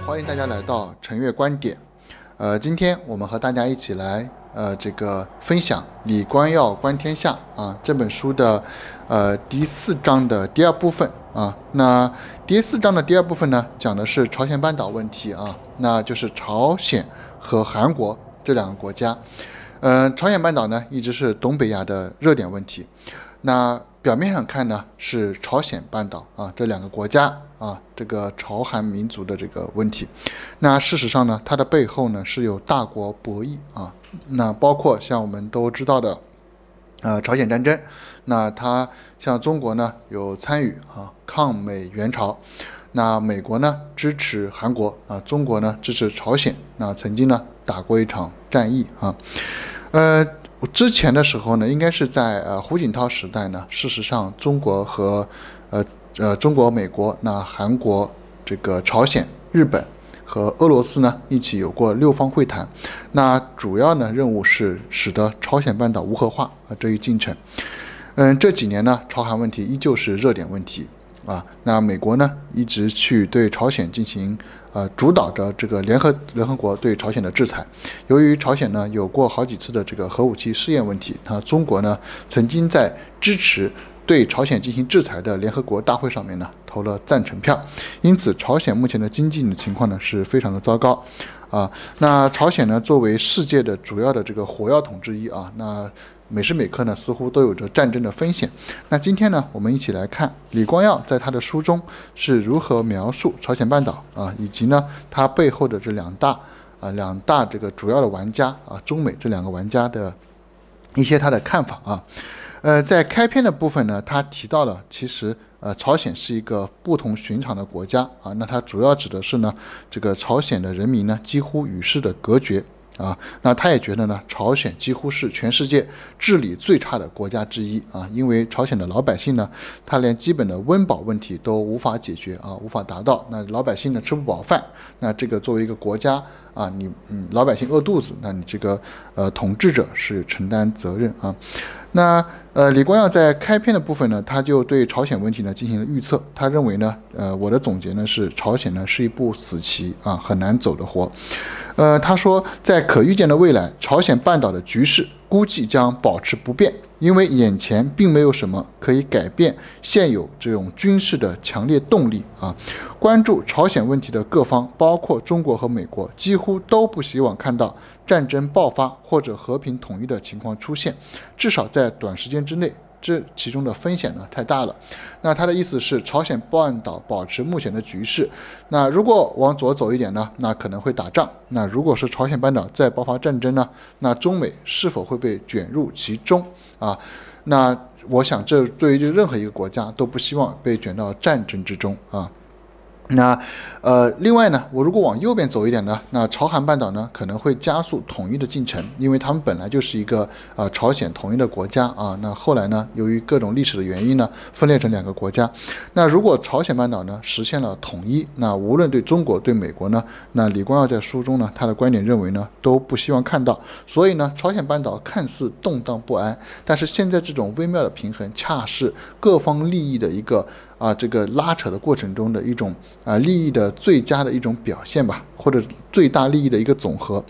欢迎大家来到陈悦观点。今天我们和大家一起来分享李光耀观天下这本书的第4章的第2部分那第4章的第2部分呢，讲的是朝鲜半岛问题那就是朝鲜和韩国这2个国家。朝鲜半岛呢一直是东北亚的热点问题。那表面上看呢是朝鲜半岛这2个国家这个朝韩民族的这个问题。那事实上呢，它的背后呢是有大国博弈那包括像我们都知道的朝鲜战争。那它像中国呢有参与抗美援朝。那美国呢支持韩国中国呢支持朝鲜。那曾经呢打过一场战役之前的时候呢，应该是在胡锦涛时代呢，事实上中国和中国、美国、韩国、朝鲜、日本和俄罗斯呢一起有过6方会谈。那主要呢任务是使得朝鲜半岛无核化这一进程。这几年呢，朝韩问题依旧是热点问题那美国呢一直去对朝鲜进行主导着这个联合国对朝鲜的制裁。由于朝鲜呢有过好几次的这个核武器试验问题，中国呢曾经在支持对朝鲜进行制裁的联合国大会上面呢投了赞成票。因此朝鲜目前的经济情况呢是非常的糟糕那朝鲜呢作为世界的主要的这个火药桶之一那每时每刻呢似乎都有着战争的风险。那今天呢我们一起来看李光耀在他的书中是如何描述朝鲜半岛以及呢他背后的这两大这个主要的玩家中美这2个玩家的一些他的看法在开篇的部分呢，他提到了其实朝鲜是一个不同寻常的国家那它主要指的是呢这个朝鲜的人民呢几乎与世的隔绝那他也觉得呢朝鲜几乎是全世界治理最差的国家之一因为朝鲜的老百姓呢他连基本的温饱问题都无法解决无法达到。那老百姓呢吃不饱饭，那这个作为一个国家你老百姓饿肚子，那你这个统治者是承担责任那李光耀在开篇的部分呢，他就对朝鲜问题呢进行了预测。他认为呢我的总结呢是朝鲜呢是一步死棋很难走得活。他说在可预见的未来，朝鲜半岛的局势估计将保持不变，因为眼前并没有什么可以改变现有这种军事的强烈动力关注朝鲜问题的各方，包括中国和美国，几乎都不希望看到战争爆发或者和平统一的情况出现，至少在短时间之内，这其中的风险呢太大了。那他的意思是朝鲜半岛保持目前的局势，那如果往左走一点呢，那可能会打仗。那如果是朝鲜半岛再爆发战争呢，那中美是否会被卷入其中那我想这对于任何一个国家都不希望被卷到战争之中那另外呢，我如果往右边走一点呢，那朝韩半岛呢可能会加速统一的进程，因为他们本来就是一个朝鲜统一的国家那后来呢，由于各种历史的原因呢，分裂成2个国家。那如果朝鲜半岛呢实现了统一，那无论对中国对美国呢，那李光耀在书中呢，他的观点认为呢都不希望看到。所以呢，朝鲜半岛看似动荡不安，但是现在这种微妙的平衡，恰是各方利益的一个这个拉扯的过程中的一种利益的最佳的一种表现吧，或者最大利益的一个总和。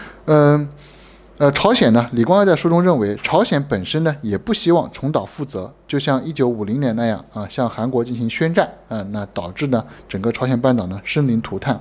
朝鲜呢，李光耀在书中认为，朝鲜本身呢也不希望重蹈覆辙，就像1950年那样向韩国进行宣战那导致呢整个朝鲜半岛呢生灵涂炭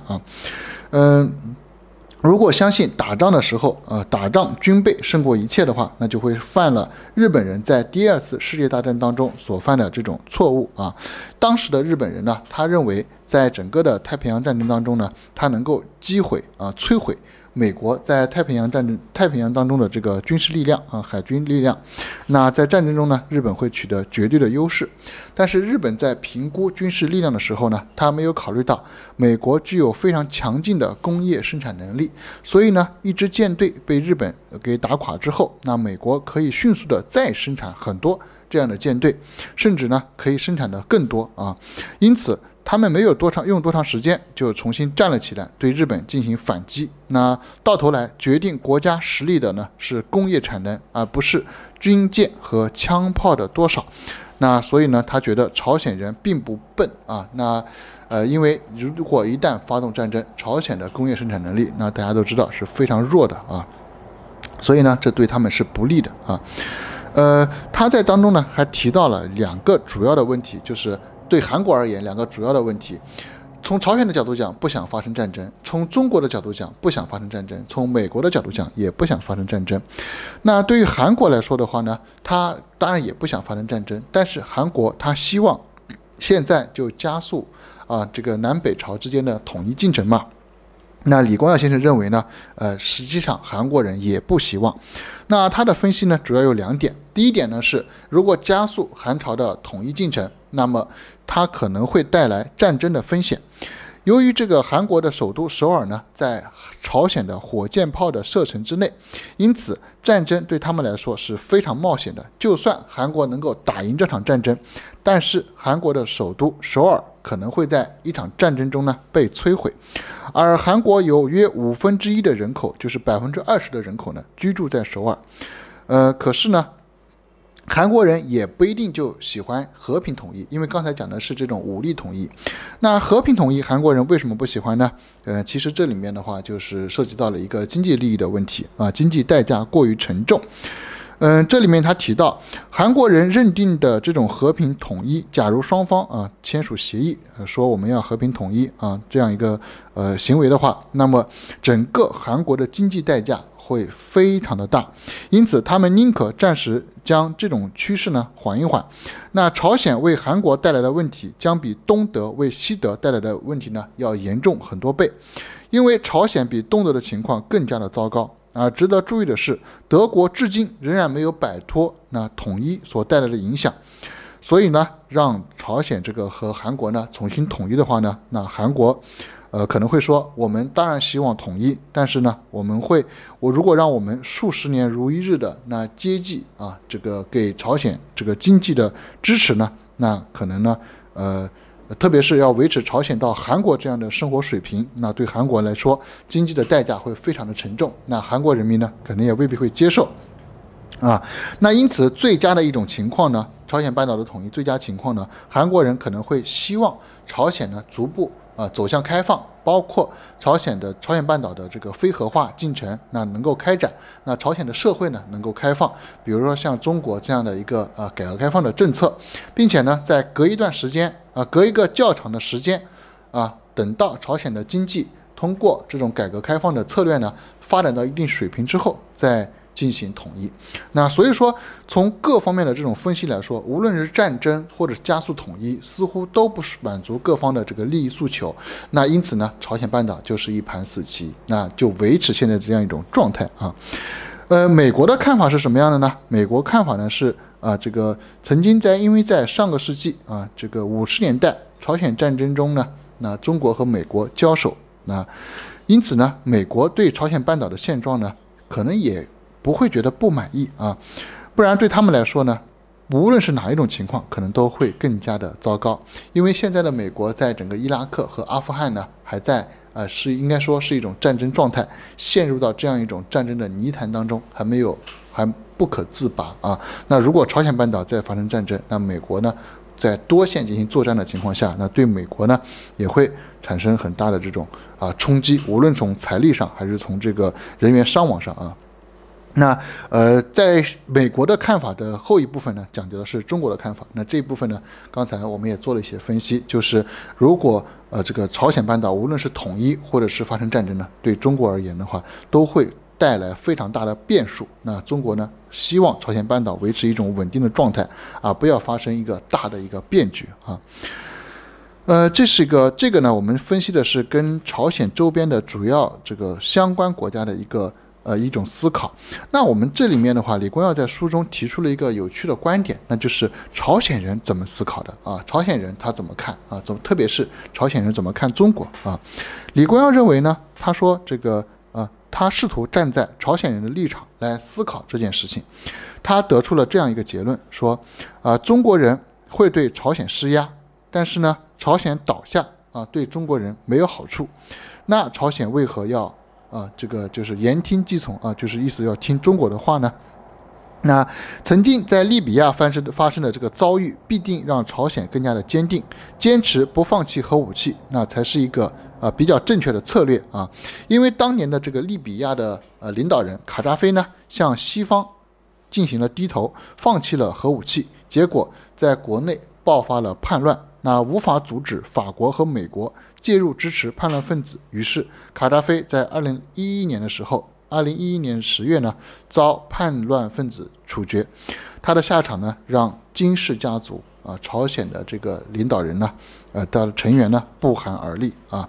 如果相信打仗的时候打仗军备胜过一切的话，那就会犯了日本人在第2次世界大战当中所犯的这种错误当时的日本人呢，他认为在整个的太平洋战争当中呢，他能够击毁摧毁美国在太平洋当中的这个军事力量海军力量。那在战争中呢，日本会取得绝对的优势。但是日本在评估军事力量的时候呢，他没有考虑到美国具有非常强劲的工业生产能力，所以呢，一支舰队被日本给打垮之后，那美国可以迅速的再生产很多这样的舰队，甚至呢可以生产的更多因此他们没有用多长时间就重新站了起来，对日本进行反击。那到头来决定国家实力的呢是工业产能，而不是军舰和枪炮的多少。 那所以呢，他觉得朝鲜人并不笨啊。那因为如果一旦发动战争，朝鲜的工业生产能力，那大家都知道是非常弱的啊。所以呢，这对他们是不利的啊。他在当中呢还提到了2个主要的问题，就是对韩国而言2个主要的问题。从朝鲜的角度讲，不想发生战争；从中国的角度讲，不想发生战争；从美国的角度讲，也不想发生战争。那对于韩国来说的话呢，他当然也不想发生战争，但是韩国他希望现在就加速这个南北朝之间的统一进程嘛。那李光耀先生认为呢，实际上韩国人也不希望。那他的分析呢，主要有2点。第一点呢是，如果加速韩朝的统一进程，那么它可能会带来战争的风险。由于这个韩国的首都首尔呢，在朝鲜的火箭炮的射程之内，因此战争对他们来说是非常冒险的。就算韩国能够打赢这场战争，但是韩国的首都首尔可能会在一场战争中呢被摧毁。而韩国有约1/5的人口，就是20%的人口呢居住在首尔。可是呢，韩国人也不一定就喜欢和平统一，因为刚才讲的是这种武力统一。那和平统一，韩国人为什么不喜欢呢？其实这里面的话就是涉及到了一个经济利益的问题啊，经济代价过于沉重。这里面他提到，韩国人认定的这种和平统一，假如双方签署协议，说我们要和平统一这样一个行为的话，那么整个韩国的经济代价会非常的大，因此他们宁可暂时将这种趋势呢缓一缓。那朝鲜为韩国带来的问题，将比东德为西德带来的问题呢要严重很多倍，因为朝鲜比东德的情况更加的糟糕。值得注意的是，德国至今仍然没有摆脱统一所带来的影响，所以呢，让朝鲜这个和韩国呢重新统一的话呢，那韩国可能会说，我们当然希望统一，但是呢，如果让我们数十年如一日的接济这个给朝鲜这个经济的支持呢，那可能呢特别是要维持朝鲜到韩国这样的生活水平，那对韩国来说，经济的代价会非常的沉重，那韩国人民呢，可能也未必会接受那因此最佳的一种情况呢，朝鲜半岛的统一最佳情况呢，韩国人可能会希望朝鲜呢逐步走向开放，包括朝鲜半岛的这个非核化进程能够开展，那朝鲜的社会呢能够开放，比如说像中国这样的一个改革开放的政策，并且呢在隔一段时间隔一个较长的时间等到朝鲜的经济通过这种改革开放的策略呢发展到一定水平之后再进行统一。那所以说，从各方面的这种分析来说，无论是战争或者加速统一，似乎都不是满足各方的这个利益诉求。那因此呢，朝鲜半岛就是一盘死棋，那就维持现在这样一种状态美国的看法是什么样的呢？美国看法呢是这个曾经因为在上个世纪这个50年代朝鲜战争中呢，那中国和美国交手，因此呢，美国对朝鲜半岛的现状呢，可能也不会觉得不满意不然对他们来说呢，无论是哪一种情况，可能都会更加的糟糕。因为现在的美国在整个伊拉克和阿富汗呢，还在应该说是一种战争状态，陷入到这样一种战争的泥潭当中，还不可自拔那如果朝鲜半岛再发生战争，那美国呢，在多线进行作战的情况下，那对美国呢也会产生很大的这种冲击，无论从财力上还是从这个人员伤亡上那在美国的看法的后一部分呢，讲究的是中国的看法。那这一部分呢，刚才我们也做了一些分析，就是如果这个朝鲜半岛无论是统一或者是发生战争呢，对中国而言的话，都会带来非常大的变数。那中国呢，希望朝鲜半岛维持一种稳定的状态不要发生一个大的一个变局这个呢，我们分析的是跟朝鲜周边的主要这个相关国家的一种思考。那我们这里面的话，李光耀在书中提出了一个有趣的观点，那就是朝鲜人怎么思考的朝鲜人他怎么看特别是朝鲜人怎么看中国李光耀认为呢，他说这个他试图站在朝鲜人的立场来思考这件事情，他得出了这样一个结论，说中国人会对朝鲜施压，但是呢，朝鲜倒下对中国人没有好处，那朝鲜为何要这个就是言听计从就是意思要听中国的话呢？ 那曾经在利比亚发生的这个遭遇，必定让朝鲜更加的坚定，坚持不放弃核武器，那才是一个比较正确的策略啊。因为当年的这个利比亚的领导人卡扎菲呢，向西方进行了低头，放弃了核武器，结果在国内爆发了叛乱，那无法阻止法国和美国介入支持叛乱分子，于是卡扎菲在2011年的时候。2011年10月呢，遭叛乱分子处决，他的下场呢，让金氏家族朝鲜的这个领导人呢，的成员呢，不寒而栗啊。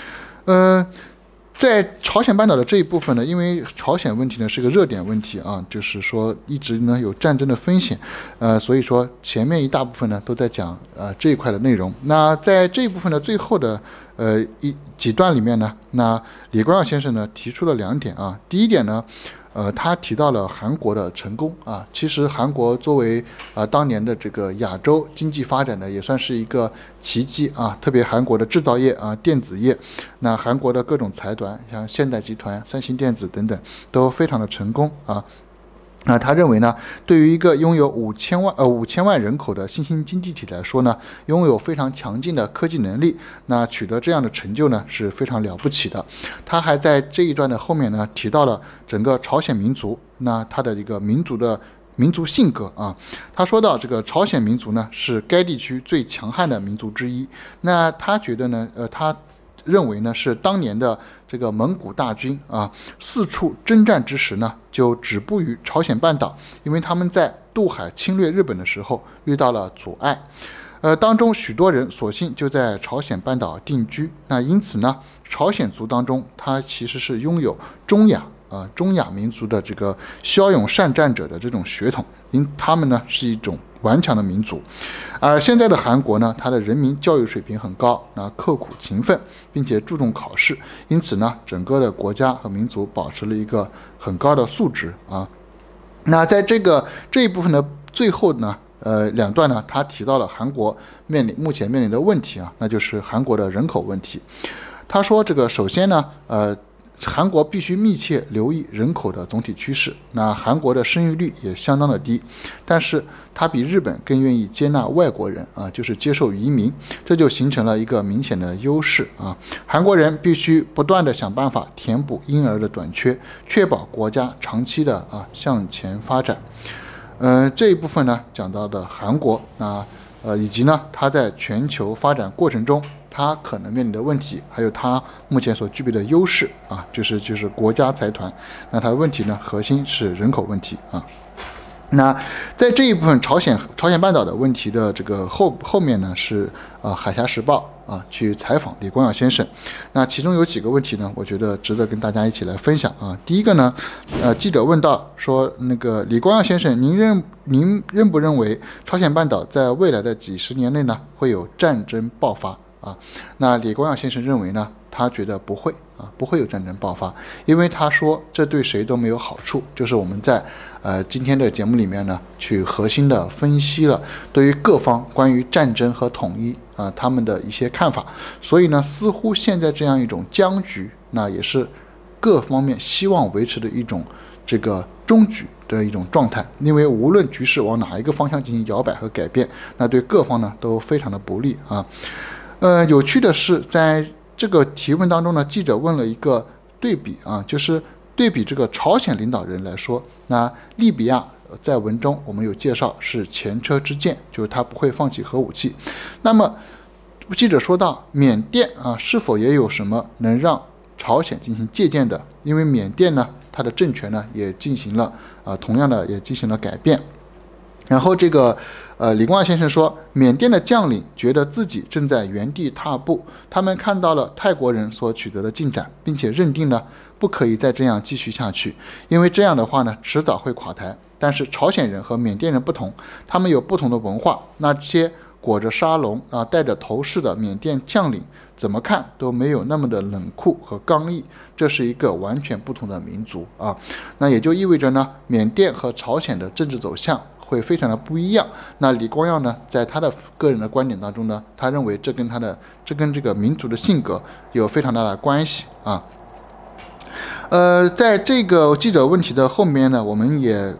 在朝鲜半岛的这一部分呢，因为朝鲜问题呢是个热点问题啊，就是说一直呢有战争的风险，所以说前面一大部分呢都在讲这一块的内容。那在这一部分的最后的几段里面呢，那李光耀先生呢提出了2点啊。第一点呢，他提到了韩国的成功啊。其实韩国作为当年的这个亚洲经济发展呢，也算是一个奇迹啊。特别韩国的制造业啊、电子业，那韩国的各种财团，像现代集团、三星电子等等，都非常的成功啊。那他认为呢，对于一个拥有5000万人口的新兴经济体来说呢，拥有非常强劲的科技能力，那取得这样的成就呢是非常了不起的。他还在这一段的后面呢提到了整个朝鲜民族，那他的一个民族性格啊。他说到这个朝鲜民族呢是该地区最强悍的民族之一。那他觉得呢，他认为呢是当年的这个蒙古大军啊四处征战之时呢，就止步于朝鲜半岛，因为他们在渡海侵略日本的时候遇到了阻碍，当中许多人索性就在朝鲜半岛定居。那因此呢，朝鲜族当中，它其实是拥有中亚民族的这个骁勇善战者的这种血统，因他们呢是一种顽强的民族。而现在的韩国呢，它的人民教育水平很高，刻苦勤奋，并且注重考试，因此呢，整个的国家和民族保持了一个很高的素质啊。那在这一部分的最后呢，2段呢，他提到了韩国目前面临的问题啊，那就是韩国的人口问题。他说这个首先呢，韩国必须密切留意人口的总体趋势。那韩国的生育率也相当的低，但是它比日本更愿意接纳外国人啊，就是接受移民，这就形成了一个明显的优势啊。韩国人必须不断的想办法填补婴儿的短缺，确保国家长期的向前发展。这一部分呢讲到的韩国以及呢它在全球发展过程中，它可能面临的问题，还有它目前所具备的优势啊，就是国家财团。那它的问题呢，核心是人口问题啊。那在这一部分朝鲜半岛的问题的这个后面呢，是海峡时报去采访李光耀先生。那其中有几个问题呢，我觉得值得跟大家一起来分享啊。第一个呢，记者问到说，那个李光耀先生，您认不认为朝鲜半岛在未来的几十年内呢，会有战争爆发？那李光耀先生认为呢，他觉得不会有战争爆发，因为他说这对谁都没有好处。就是我们在今天的节目里面呢，去核心的分析了对于各方关于战争和统一他们的一些看法。所以呢，似乎现在这样一种僵局，那也是各方面希望维持的一种这个终局的一种状态。因为无论局势往哪一个方向进行摇摆和改变，那对各方呢都非常的不利啊。有趣的是，在这个提问当中呢，记者问了一个对比就是对比这个朝鲜领导人来说，那利比亚在文中我们有介绍是前车之鉴，就是他不会放弃核武器。那么记者说到缅甸是否也有什么能让朝鲜进行借鉴的？因为缅甸呢，它的政权呢也进行了同样的也进行了改变。然后这个李光耀先生说，缅甸的将领觉得自己正在原地踏步，他们看到了泰国人所取得的进展，并且认定呢不可以再这样继续下去，因为这样的话呢迟早会垮台。但是朝鲜人和缅甸人不同，他们有不同的文化，那些裹着沙龙戴着头饰的缅甸将领怎么看都没有那么的冷酷和刚毅，这是一个完全不同的民族那也就意味着呢，缅甸和朝鲜的政治走向会非常的不一样。那李光耀呢，在他的个人的观点当中呢，他认为这跟这个民族的性格有非常大的关系在这个记者问题的后面呢，我们也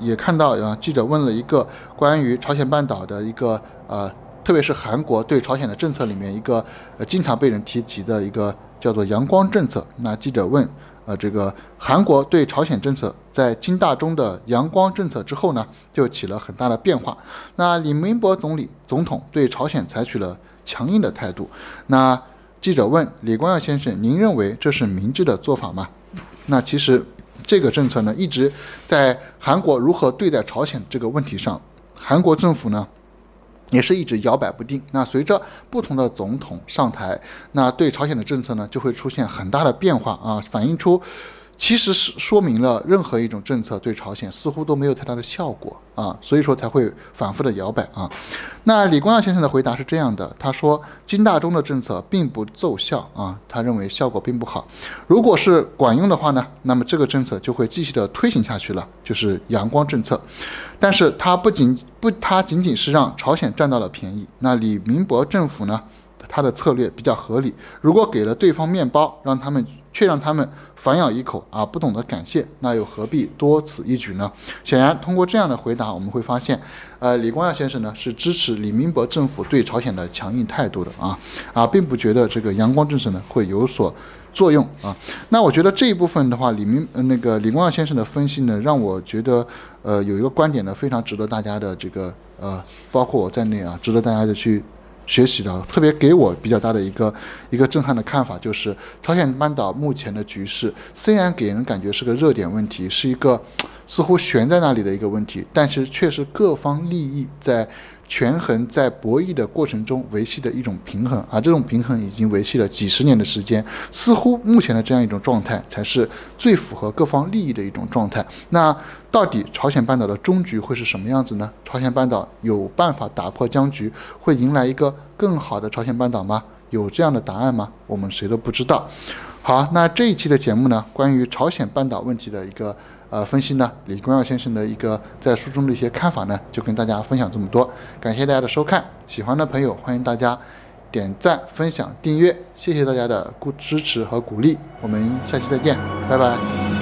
也看到记者问了一个关于朝鲜半岛的一个特别是韩国对朝鲜的政策里面一个经常被人提及的一个叫做阳光政策。那记者问这个韩国对朝鲜政策在金大中的阳光政策之后呢，就起了很大的变化。那李明博总统对朝鲜采取了强硬的态度。那记者问李光耀先生，您认为这是明智的做法吗？那其实这个政策呢，一直在韩国如何对待朝鲜这个问题上，韩国政府呢也是一直摇摆不定。那随着不同的总统上台，那对朝鲜的政策呢就会出现很大的变化啊，反映出其实是说明了任何一种政策对朝鲜似乎都没有太大的效果啊，所以说才会反复的摇摆啊。那李光耀先生的回答是这样的，他说金大中的政策并不奏效啊，他认为效果并不好。如果是管用的话呢，那么这个政策就会继续的推行下去了，就是阳光政策。但是他仅仅是让朝鲜占到了便宜。那李明博政府呢，他的策略比较合理，如果给了对方面包，却让他们反咬一口啊，不懂得感谢，那又何必多此一举呢？显然，通过这样的回答，我们会发现，李光耀先生呢是支持李明博政府对朝鲜的强硬态度的啊，并不觉得这个阳光政策呢会有所作用啊。那我觉得这一部分的话，李光耀先生的分析呢，让我觉得有一个观点呢非常值得大家的这个包括我在内啊，值得大家的去学习的，特别给我比较大的一个震撼的看法，就是朝鲜半岛目前的局势虽然给人感觉是个热点问题，是一个似乎悬在那里的一个问题，但是却是各方利益在权衡在博弈的过程中维系的一种平衡啊，这种平衡已经维系了几十年的时间，似乎目前的这样一种状态才是最符合各方利益的一种状态。那到底朝鲜半岛的终局会是什么样子呢？朝鲜半岛有办法打破僵局，会迎来一个更好的朝鲜半岛吗？有这样的答案吗？我们谁都不知道。好，那这一期的节目呢，关于朝鲜半岛问题的一个分析呢，李光耀先生的一个在书中的一些看法呢，就跟大家分享这么多。感谢大家的收看，喜欢的朋友欢迎大家点赞、分享、订阅，谢谢大家的支持和鼓励。我们下期再见，拜拜。